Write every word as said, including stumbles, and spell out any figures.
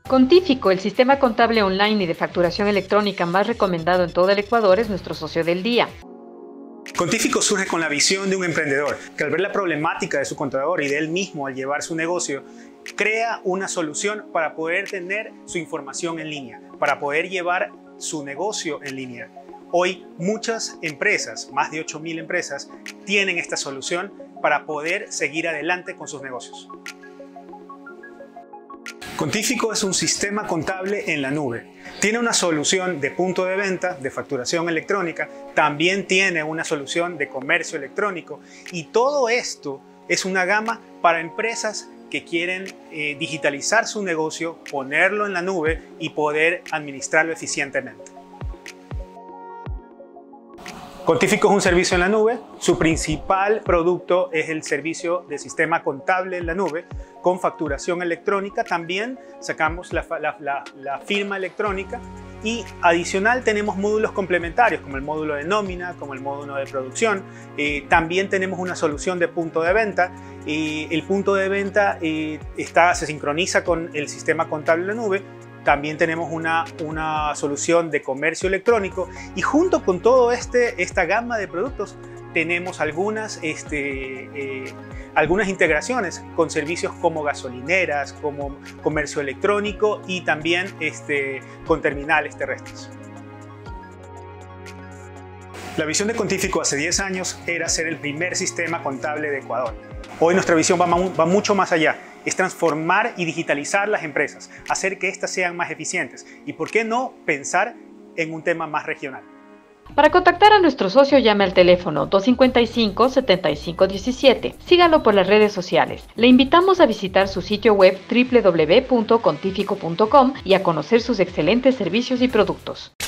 Contífico, el sistema contable online y de facturación electrónica más recomendado en todo el Ecuador, es nuestro socio del día. Contífico surge con la visión de un emprendedor que, al ver la problemática de su contador y de él mismo al llevar su negocio, crea una solución para poder tener su información en línea, para poder llevar su negocio en línea. Hoy muchas empresas, más de ocho mil empresas, tienen esta solución para poder seguir adelante con sus negocios. Contífico es un sistema contable en la nube. Tiene una solución de punto de venta, de facturación electrónica, también tiene una solución de comercio electrónico, y todo esto es una gama para empresas que quieren eh, digitalizar su negocio, ponerlo en la nube y poder administrarlo eficientemente. Contífico es un servicio en la nube. Su principal producto es el servicio de sistema contable en la nube con facturación electrónica. También sacamos la, la, la, la firma electrónica, y adicional tenemos módulos complementarios como el módulo de nómina, como el módulo de producción. Eh, también tenemos una solución de punto de venta. Eh, el punto de venta eh, está, se sincroniza con el sistema contable en la nube. También tenemos una, una solución de comercio electrónico, y junto con todo este, esta gama de productos tenemos algunas, este, eh, algunas integraciones con servicios como gasolineras, como comercio electrónico y también este, con terminales terrestres. La visión de Contífico hace diez años era ser el primer sistema contable de Ecuador. Hoy nuestra visión va, va mucho más allá. Es transformar y digitalizar las empresas, hacer que éstas sean más eficientes y, ¿por qué no, pensar en un tema más regional? Para contactar a nuestro socio, llame al teléfono dos cinco cinco, siete cinco uno siete. Sígalo por las redes sociales. Le invitamos a visitar su sitio web doble u doble u doble u punto contífico punto com y a conocer sus excelentes servicios y productos.